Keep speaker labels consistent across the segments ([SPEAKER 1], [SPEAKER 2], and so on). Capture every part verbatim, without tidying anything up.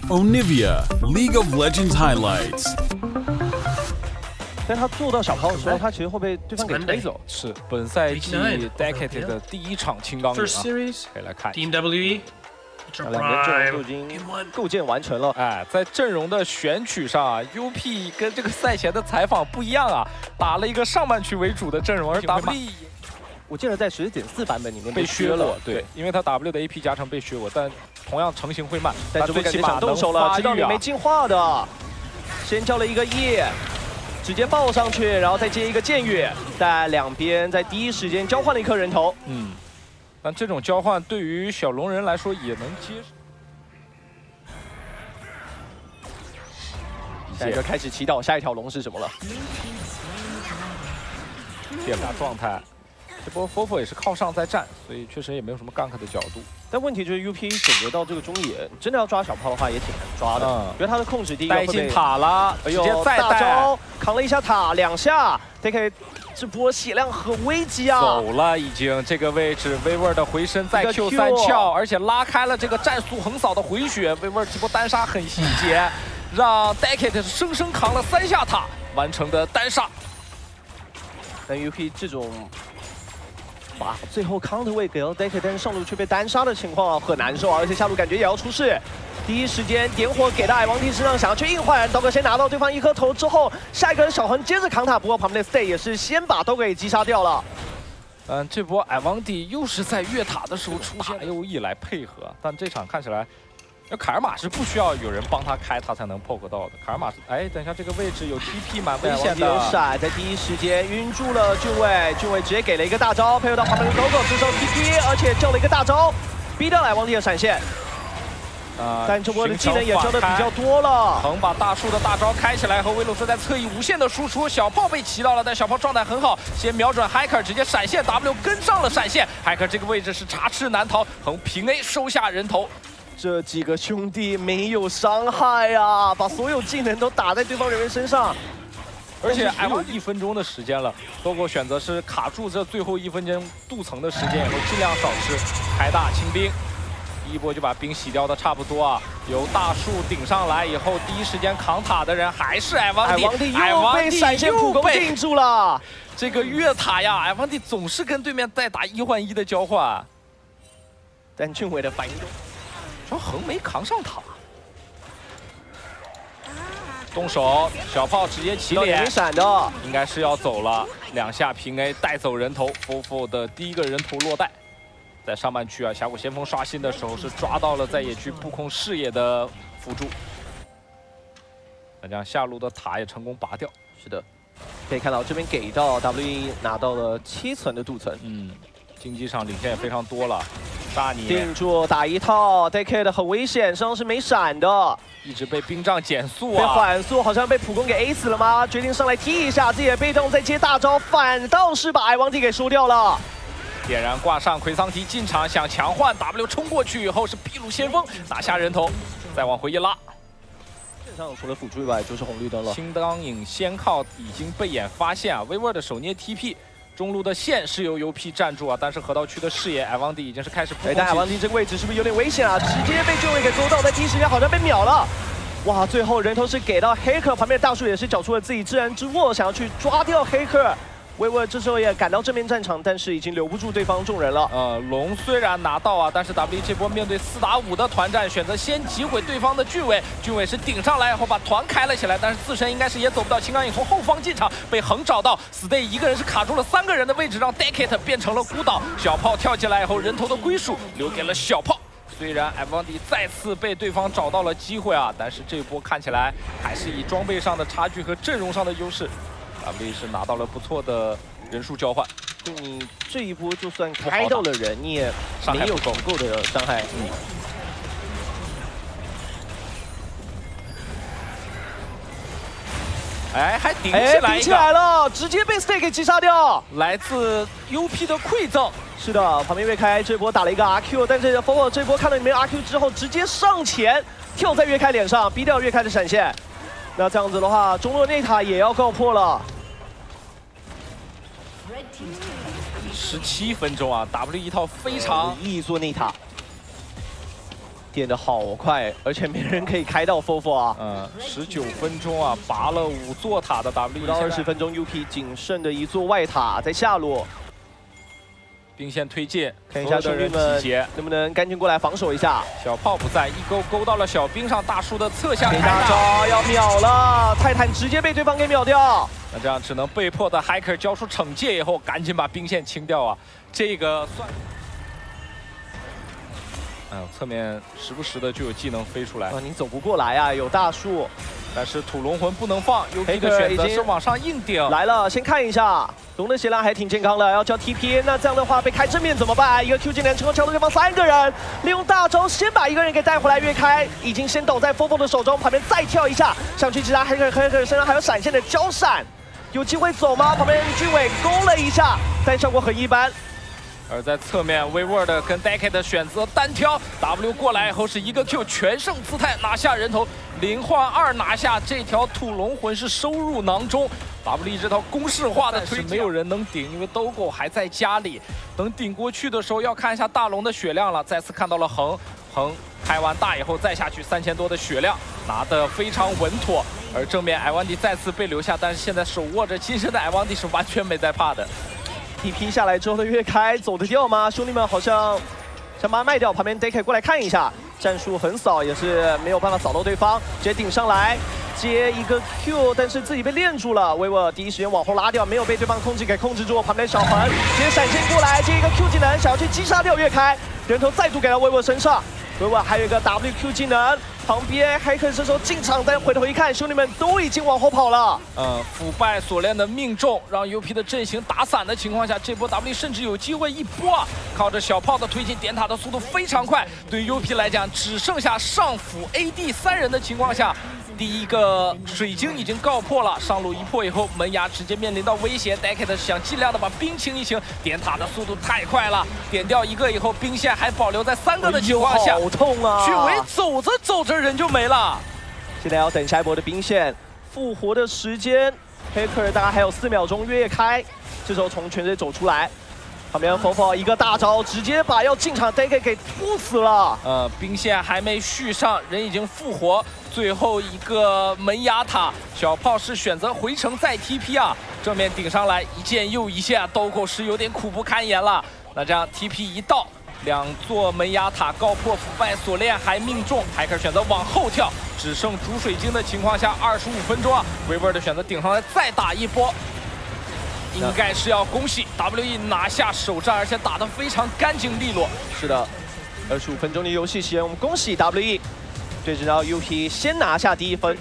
[SPEAKER 1] Onivia League of Legends Highlights。
[SPEAKER 2] 但他做到小抛的时候，他其实会被对方给推走。
[SPEAKER 3] 是本赛季 Decade 的第一场青钢影啊，可以来看。
[SPEAKER 4] Team W E。
[SPEAKER 2] 两边阵容都已经构建完成了。
[SPEAKER 3] 哎，在阵容的选取上啊 ，U P 跟这个赛前的采访不一样啊，打了一个上半区为主的阵容，而 W E
[SPEAKER 2] 我记得在十点四版本里面
[SPEAKER 3] 被削
[SPEAKER 2] 了，
[SPEAKER 3] 对，因为他 W 的 A P 加成被削过，但同样成型会慢。
[SPEAKER 2] 但最起码动手了，知道你没进化的，先交了一个 E， 直接抱上去，然后再接一个剑雨，在两边在第一时间交换了一颗人头。
[SPEAKER 3] 嗯。 但这种交换对于小龙人来说也能接受。
[SPEAKER 2] 下一个开始祈祷下一条龙是什么了？
[SPEAKER 3] 变大状态，这波 Fofo 也是靠上在战，所以确实也没有什么 gank 的角度。
[SPEAKER 2] 但问题就是 U P 选择到这个中野，真的要抓小炮的话也挺难抓的。嗯，因为他的控制第一个
[SPEAKER 3] 带进塔了，直接再
[SPEAKER 2] 大招扛了一下塔，两下 D K。 这波血量很危机啊！
[SPEAKER 3] 走了，已经这个位置，威威的回身再 Q 三翘，而且拉开了这个战速横扫的回血。威威这波单杀很细节，让 Decade 生生扛了三下塔，完成的单杀。
[SPEAKER 2] 但 U P 这种把最后 counter 位给了 Decade， 但是上路却被单杀的情况很难受啊！而且下路感觉也要出事。 第一时间点火给到矮王帝身上，想要去硬换，刀哥先拿到对方一颗头之后，下一个人小恒接着扛塔，不过旁边的 Stay 也是先把刀哥给击杀掉了。
[SPEAKER 3] 嗯，这波矮王帝又是在越塔的时候出现 A O E 来配合，但这场看起来，那凯尔玛是不需要有人帮他开，他才能 poke 到的。凯尔玛是，哎，等一下这个位置有 T P 蛮危险的。
[SPEAKER 2] 有闪，在第一时间晕住了俊伟，俊伟直接给了一个大招，配合到旁边的 Gogo 这时候 T P， 而且救了一个大招，逼掉矮王帝的闪现。
[SPEAKER 3] 啊！
[SPEAKER 2] 但这波的技能也交的比较多了。
[SPEAKER 3] 横把大树的大招开起来，和维鲁斯在侧翼无限的输出。小炮被骑到了，但小炮状态很好，先瞄准 Hiker， 直接闪现 W 跟上了闪现。Hiker 这个位置是插翅难逃，横平 A 收下人头。
[SPEAKER 2] 这几个兄弟没有伤害啊，把所有技能都打在对方人员身上。
[SPEAKER 3] 而且还有一分钟的时间了，多狗选择是卡住这最后一分钟镀层的时间以后，尽量少吃，开大清兵。 第一波就把兵洗掉的差不多啊，由大树顶上来以后，第一时间扛塔的人还是矮王帝，
[SPEAKER 2] 矮王帝又被闪现普攻定住了。
[SPEAKER 3] 这个越塔呀，矮王帝总是跟对面在打一换一的交换。
[SPEAKER 2] 但俊伟的反应中，
[SPEAKER 3] 说横没扛上塔，动手，小炮直接起脸，
[SPEAKER 2] 没闪的，
[SPEAKER 3] 应该是要走了，两下平 A 带走人头 ，Fofo 的第一个人头落袋。 在上半区啊，峡谷先锋刷新的时候是抓到了在野区布控视野的辅助，那这样下路的塔也成功拔掉。
[SPEAKER 2] 是的，可以看到这边给到 W E 拿到了七层的镀层，
[SPEAKER 3] 嗯，竞技场领先也非常多了。大尼
[SPEAKER 2] 定住打一套 ，Decade 很危险，身上是没闪的，
[SPEAKER 3] 一直被冰杖减速啊，
[SPEAKER 2] 被缓速，好像被普攻给 A 死了吗？决定上来踢一下，自己的被动再接大招，反倒是把矮王帝给输掉了。
[SPEAKER 3] 点燃挂上奎桑提进场想强换 W 冲过去以后是秘鲁先锋拿下人头，再往回一拉。
[SPEAKER 2] 线上除了辅助以外就是红绿灯了。
[SPEAKER 3] 青钢影先靠已经被眼发现啊，威威的手捏 T P， 中路的线是由 U P 站住啊，但是河道区的视野矮王帝已经是开始扑。
[SPEAKER 2] 哎，但矮王帝这个位置是不是有点危险啊？直接被俊伟给勾到，在第一时间好像被秒了。哇，最后人头是给到黑客，旁边的大树也是缴出了自己自然之握，想要去抓掉黑客。 威威这时候也赶到正面战场，但是已经留不住对方众人了。
[SPEAKER 3] 呃，龙虽然拿到啊，但是 W 这波面对四打五的团战，选择先击毁对方的俊伟。俊伟是顶上来以后把团开了起来，但是自身应该是也走不到。青钢影从后方进场，被横找到 ，Stay 一个人是卡住了三个人的位置，让 Decade 变成了孤岛。小炮跳起来以后，人头的归属留给了小炮。虽然矮王帝再次被对方找到了机会啊，但是这波看起来还是以装备上的差距和阵容上的优势。 W 是拿到了不错的人数交换，
[SPEAKER 2] 就你这一波就算开到了人，你也没有足够的伤害。嗯。
[SPEAKER 3] 哎，还顶起来一个，
[SPEAKER 2] 顶起来了，直接被 Stay 给击杀掉。
[SPEAKER 3] 来自 U P 的馈赠。
[SPEAKER 2] 是的，旁边岳开这波打了一个 R Q， 但是 Fofo 这波看到你没有 R Q 之后，直接上前跳在岳开脸上，逼掉岳开的闪现。那这样子的话，中路内塔也要告破了。
[SPEAKER 3] 十七分钟啊 ，W 一套非常
[SPEAKER 2] 一做内塔， 点的好快，而且没人可以开到 Fofo 啊。
[SPEAKER 3] 嗯，十九分钟啊，拔了五座塔的 W，
[SPEAKER 2] 不到二十分钟 ，U P 仅剩的一座外塔在下路。
[SPEAKER 3] 兵线推进，
[SPEAKER 2] 看一下兄弟们能不能赶紧过来防守一下。
[SPEAKER 3] 小炮不在，一勾勾到了小兵上，大树的侧向开
[SPEAKER 2] 大招要秒了，泰坦直接被对方给秒掉。
[SPEAKER 3] 那这样只能被迫的 Hiker 交出惩戒以后，赶紧把兵线清掉啊！这个算。 哎呦，侧面时不时的就有技能飞出来。
[SPEAKER 2] 啊，你走不过来啊，有大树。
[SPEAKER 3] 但是土龙魂不能放 ，U P 的选择是往上硬顶。
[SPEAKER 2] 来了，先看一下，龙的血量还挺健康的，要交 T P。那这样的话被开正面怎么办？一个 Q 技能成功敲到对方三个人，利用大招先把一个人给带回来，越开已经先倒在 Fofo 的手中，旁边再跳一下上去击杀 Hiker Hiker 身上还有闪现的交闪，有机会走吗？旁边俊伟勾了一下，但效果很一般。
[SPEAKER 3] 而在侧面 ，Wayward 跟 Decade 的选择单挑 W 过来以后是一个 Q 全胜姿态拿下人头，零换二拿下这条土龙魂是收入囊中。W 这套公式化的推，没有人能顶，因为兜狗还在家里。等顶过去的时候，要看一下大龙的血量了。再次看到了恒恒开完大以后再下去三千多的血量，拿得非常稳妥。而正面艾万迪再次被留下，但是现在手握着金身的艾万迪是完全没在怕的。
[SPEAKER 2] T P 下来之后的越开走得掉吗？兄弟们好像想把它卖掉，旁边 Decade 过来看一下，战术横扫也是没有办法扫到对方，直接顶上来接一个 Q， 但是自己被链住了。威沃第一时间往后拉掉，没有被对方控制给控制住。旁边小恒直接闪现过来接一个 Q 技能，想要去击杀掉越开，人头再度给到威沃身上。威沃还有一个 W Q 技能。 旁边黑客这时候进场，但回头一看，兄弟们都已经往后跑了。
[SPEAKER 3] 嗯，腐败锁链的命中，让 U P 的阵型打散的情况下，这波 W 甚至有机会一波啊！靠着小炮的推进，点塔的速度非常快。对于 U P 来讲，只剩下上辅 A D 三人的情况下，第一个水晶已经告破了。上路一破以后，门牙直接面临到威胁 ，Decade 想尽量的把兵清一清，点塔的速度太快了，点掉一个以后，兵线还保留在三个的情况下，
[SPEAKER 2] 好痛啊！
[SPEAKER 3] 俊伟走着走着人就没了。
[SPEAKER 2] 现在要等下一波的兵线复活的时间，黑客大概还有四秒钟越开，这时候从泉水走出来，旁边 Fofo 一个大招，直接把要进场 Decade 给突死了。
[SPEAKER 3] 呃，兵线还没续上，人已经复活，最后一个门牙塔，小炮是选择回城再 T P 啊，正面顶上来一剑又一剑，兜口是有点苦不堪言了。那这样 T P 一到。 两座门牙塔高破腐败锁链还命中，还可以选择往后跳，只剩主水晶的情况下，二十五分钟啊 ，Wayward 的选择顶上来再打一波，应该是要恭喜 W E 拿下首战，而且打得非常干净利落。
[SPEAKER 2] 是的，二十五分钟的游戏时间，我们恭喜 W E 对阵到 U P 先拿下第一分。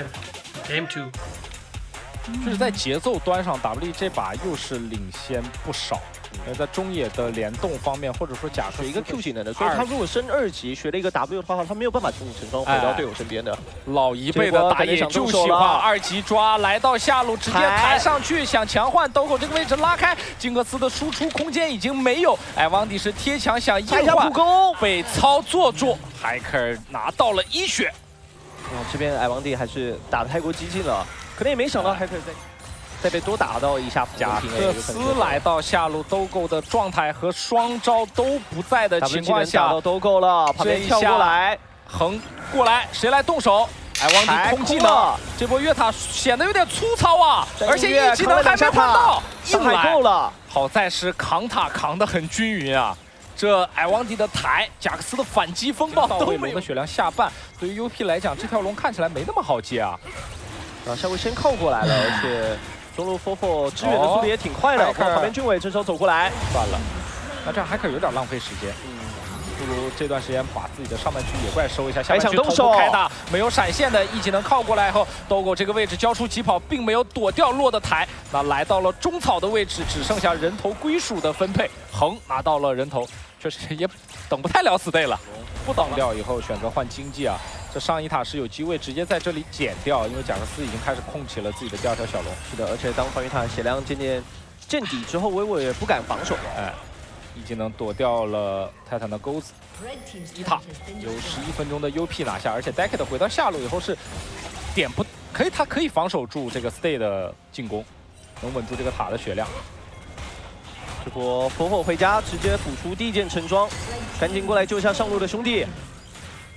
[SPEAKER 4] Game two，
[SPEAKER 3] 就是在节奏端上 ，W E 这把又是领先不少。 呃，在中野的联动方面，或者说假设
[SPEAKER 2] 一个 Q 技能的，所以他如果升二级学了一个 W 的话，他没有办法从陈双回到队友身边的。
[SPEAKER 3] 老一辈的打野就喜欢二级抓，来到下路直接抬上去，想强换兜口这个位置拉开，金克斯的输出空间已经没有，艾旺迪是贴墙想硬换，被操作住，海克尔拿到了一血。
[SPEAKER 2] 哇，这边艾旺迪还是打得太过激进了，可能也没想到海克尔在。 再被多打到一下，
[SPEAKER 3] 贾克斯来到下路兜狗的状态和双招都不在的情况下，
[SPEAKER 2] 打到兜狗了，旁边跳过来，
[SPEAKER 3] 横过来，谁来动手？艾旺迪空技能，这波越塔显得有点粗糙啊，而且一技能还没换到，硬来够了。好在是扛塔扛得很均匀啊。这艾旺迪的抬，贾克斯的反击风暴都没有。龙的血量下半，对于 U P 来讲，这条龙看起来没那么好接啊。
[SPEAKER 2] 啊，夏威先靠过来了，而且。 中路 Fofo 支援的速度也挺快的，哦、旁边俊伟这时候走过来，
[SPEAKER 3] 算了，那这样还可有点浪费时间，嗯，不如这段时间把自己的上半区野怪收一下，下半区同步开大，没有闪现的一技能靠过来以后，兜狗这个位置交出疾跑，并没有躲掉落的台，那来到了中草的位置，只剩下人头归属的分配，横拿到了人头，确实也等不太了死队了，不挡掉以后选择换经济啊。 这上一塔是有机会直接在这里减掉，因为贾克斯已经开始控起了自己的第二条小龙。
[SPEAKER 2] 是的，而且当防御塔血量渐渐见底之后，威沃也不敢防守。
[SPEAKER 3] 哎，一技能躲掉了泰坦的钩子，一塔有十一分钟的 U P 拿下，而且 Decade 回到下路以后是点不可以，他可以防守住这个 Stay 的进攻，能稳住这个塔的血量。
[SPEAKER 2] 这波Fofo回家直接补出第一件橙装，赶紧过来救一下上路的兄弟。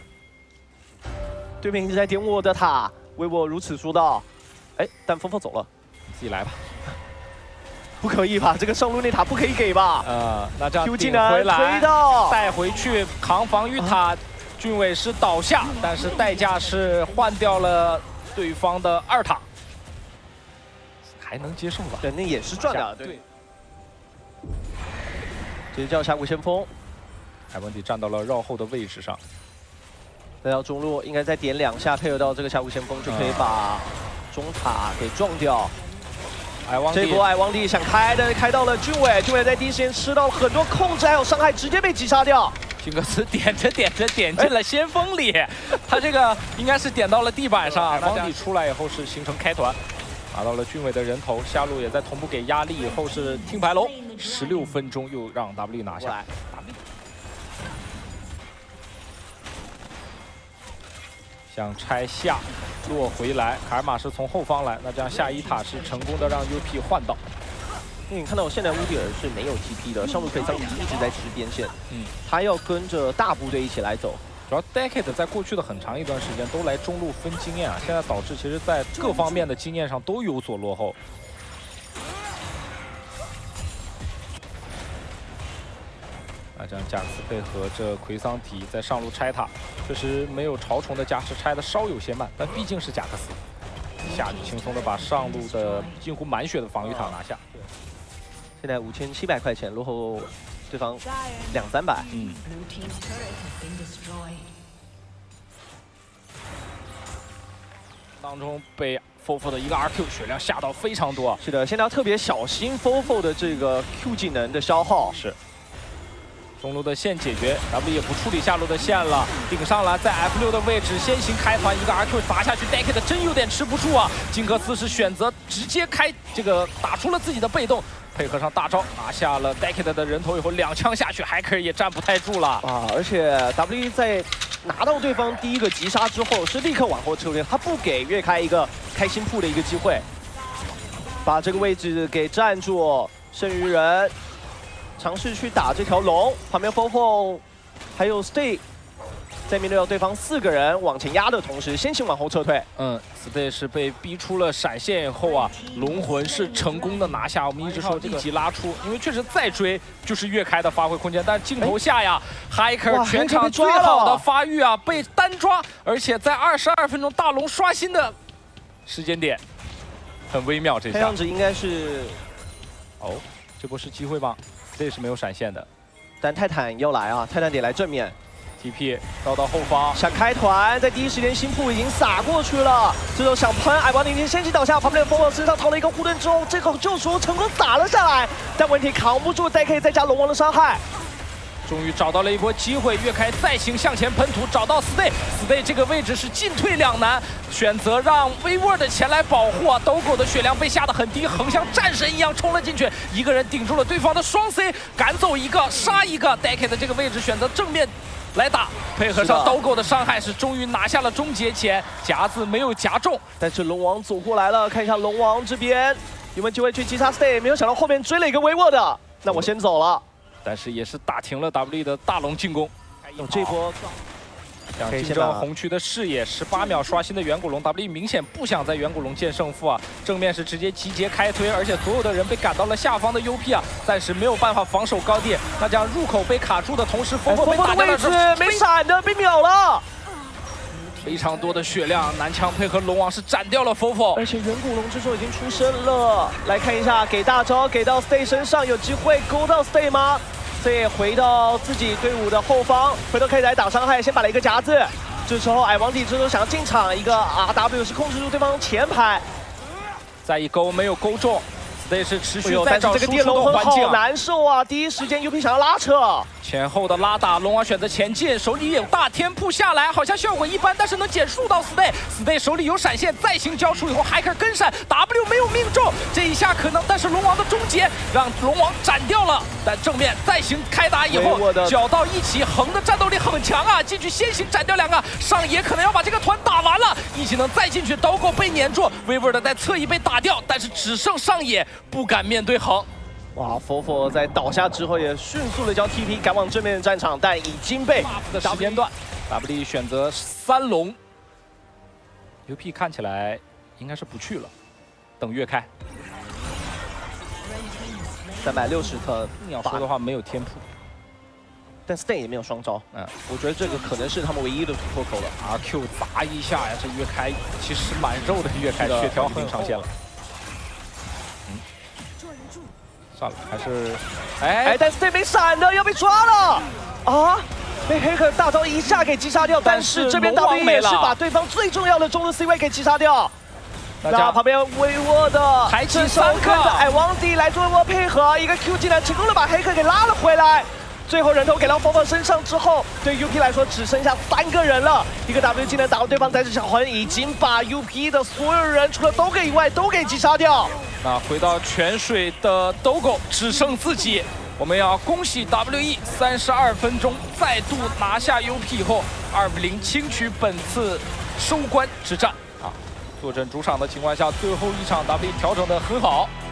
[SPEAKER 2] 对面一直在点我的塔，为我如此说道。哎，但峰峰走了，
[SPEAKER 3] 自己来吧。
[SPEAKER 2] 不可以吧？这个上路那塔不可以给吧？
[SPEAKER 3] 呃，那这样
[SPEAKER 2] Q 技
[SPEAKER 3] 顶回
[SPEAKER 2] 能推
[SPEAKER 3] 来，
[SPEAKER 2] 到，
[SPEAKER 3] 带回去扛防御塔，俊伟是倒下，但是代价是换掉了对方的二塔，还能接受吧？
[SPEAKER 2] 对，那也是赚的，对。直接叫峡谷先锋，
[SPEAKER 3] 海文迪站到了绕后的位置上，
[SPEAKER 2] 来到中路，应该再点两下，配合到这个峡谷先锋，就可以把中塔给撞掉。
[SPEAKER 3] 矮王帝
[SPEAKER 2] 这波矮王帝想开的，开到了俊伟，俊伟在第一时间吃到了很多控制还有伤害，直接被击杀掉。
[SPEAKER 3] 金克斯点着点着点进了先锋里，他这个应该是点到了地板上。矮王帝出来以后是形成开团，拿到了俊伟的人头，下路也在同步给压力，以后是听牌楼，十六分钟又让 W 拿下。想拆下。 落回来，卡尔玛是从后方来，那这样下一塔是成功的让 U P 换到。
[SPEAKER 2] 因为你看到我现在乌迪尔是没有 T P 的，上路可以桑迪一直在吃边线，
[SPEAKER 3] 嗯，
[SPEAKER 2] 他要跟着大部队一起来走。
[SPEAKER 3] 主要 Decade 在过去的很长一段时间都来中路分经验啊，现在导致其实在各方面的经验上都有所落后。 啊，这样贾克斯配合着奎桑提在上路拆塔，确实没有潮虫的加持拆的稍有些慢，但毕竟是贾克斯，一下就轻松的把上路的近乎满血的防御塔拿下。
[SPEAKER 2] 现在五千七百块钱落后对方两三百，嗯。
[SPEAKER 3] 当中被 Fofo 的一个 R Q 血量下到非常多。
[SPEAKER 2] 是的，现在要特别小心 Fofo 的这个 Q 技能的消耗。
[SPEAKER 3] 是。 中路的线解决 ，W 也不处理下路的线了，顶上来在 F 六的位置先行开团，一个 R Q 砸下去 ，Decade 真有点吃不住啊！金克斯是选择直接开这个打出了自己的被动，配合上大招拿下了 Decade 的人头以后，两枪下去 ，Hacker 也站不太住了
[SPEAKER 2] 啊！而且 W 在拿到对方第一个击杀之后，是立刻往后撤退，他不给月开一个开新铺的一个机会，把这个位置给占住，剩余人。 尝试去打这条龙，旁边 Fofo 还有 Stay， 在面对到对方四个人往前压的同时，先行往后撤退。嗯
[SPEAKER 3] ，Stay 是被逼出了闪现以后啊，龙魂是成功的拿下。我们一直说立即拉出，因为确实再追就是月开的发挥空间，但是镜头下呀 ，Hacker 全场最好的发育啊，被单抓，而且在二十二分钟大龙刷新的时间点，很微妙。这下看
[SPEAKER 2] 样子应该是，
[SPEAKER 3] 哦，这波是机会吗？ 这是没有闪现的，
[SPEAKER 2] 但泰坦要来啊！泰坦得来正面
[SPEAKER 3] ，T P 绕到后方，
[SPEAKER 2] 想开团，在第一时间新铺已经撒过去了，这时候想喷，矮王已经先行倒下，旁边的风往身上掏了一个护盾之后，这口救赎成功打了下来，但问题扛不住，再可以再加龙王的伤害。
[SPEAKER 3] 终于找到了一波机会，月开再行向前喷涂，找到 Stay，Stay 这个位置是进退两难，选择让 Wayward 前来保护啊。斗狗的血量被下得很低，横像战神一样冲了进去，一个人顶住了对方的双 C， 赶走一个杀一个。Decade 的这个位置选择正面来打，配合上斗狗的伤害，是终于拿下了终结前，夹子没有夹中。
[SPEAKER 2] 但是龙王走过来了，看一下龙王这边有没有机会去击杀 Stay， 没有想到后面追了一个 Wayward， 那我先走了。
[SPEAKER 3] 但是也是打停了 W 的大龙进攻，
[SPEAKER 2] 用这波
[SPEAKER 3] 想竞争红区的视野，十八秒刷新的远古龙 W 明显不想在远古龙见胜负啊！正面是直接集结开推，而且所有的人被赶到了下方的 U P 啊，暂时没有办法防守高地。那这样入口被卡住的同时，风风被打掉了，
[SPEAKER 2] 位置没闪的被秒了。
[SPEAKER 3] 非常多的血量，男枪配合龙王是斩掉了 Fofo，
[SPEAKER 2] 而且远古龙这时候已经出生了。来看一下，给大招给到 Stay 身上，有机会勾到 Stay 吗 ？Stay 回到自己队伍的后方，回头可以来打伤害，先摆了一个夹子。这时候矮王帝这时候想要进场，一个 R W 是控制住对方前排，
[SPEAKER 3] 再一勾没有勾中。 Stay 是持续
[SPEAKER 2] 在找输出的环境，好难受啊！第一时间 U P 想要拉扯，
[SPEAKER 3] 前后的拉打，龙王选择前进，手里有大天铺下来，好像效果一般，但是能减速到 Stay。Stay 手里有闪现，再行交出以后，Hacker 跟闪 ，W 没有命中，这一下可能，但是龙王的终结让龙王斩掉了。但正面再行开打以后，搅到一起，横的战斗力很强啊！进去先行斩掉两个，上野可能要把这个团打完了，一技能再进去，斗狗被粘住 ，Wayward 在侧翼被打掉，但是只剩上野。 不敢面对横，
[SPEAKER 2] 哇 ！Fofo 在倒下之后也迅速的将 T P 赶往正面的战场，但已经被
[SPEAKER 3] 的时间段 ，W 选择三龙 U P 看起来应该是不去了，等月开。
[SPEAKER 2] 三百六十特，
[SPEAKER 3] 你要说的话，没有天赋，
[SPEAKER 2] 但 Stain 也没有双招。
[SPEAKER 3] 嗯，
[SPEAKER 2] 我觉得这个可能是他们唯一的突破口了。
[SPEAKER 3] R Q 砸一下呀，这月开其实蛮肉的，月开血条已经上线了。嗯，算了，还是，哎
[SPEAKER 2] 哎，但 Stain 没闪的，要被抓了啊！被黑客大招一下给击杀掉，但是这边 W 也是把对方最重要的中路 C 位给击杀掉。 那旁边微沃的
[SPEAKER 3] 抬起三个，
[SPEAKER 2] 哎，王迪来做波配合，一个 Q 技能成功的把黑客给拉了回来。最后人头给到风风身上之后，对 U P 来说只剩下三个人了。一个 W 技能打到对方载体小魂，已经把 U P 的所有人除了都给以外都给击杀掉。
[SPEAKER 3] 那回到泉水的斗狗只剩自己，我们要恭喜 W E 三十二分钟再度拿下 U P 后，二比零轻取本次收官之战啊。 坐镇主场的情况下，最后一场 W 调整得很好。